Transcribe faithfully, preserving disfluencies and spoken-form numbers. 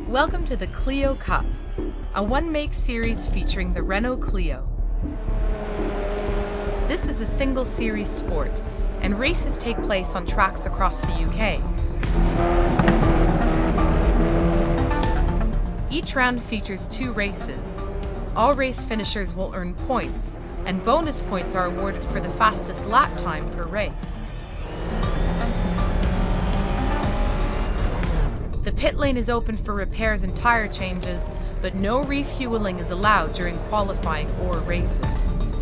Welcome to the Clio Cup, a one-make series featuring the Renault Clio. This is a single-series sport, and races take place on tracks across the U K. Each round features two races. All race finishers will earn points, and bonus points are awarded for the fastest lap time per race. The pit lane is open for repairs and tire changes, but no refueling is allowed during qualifying or races.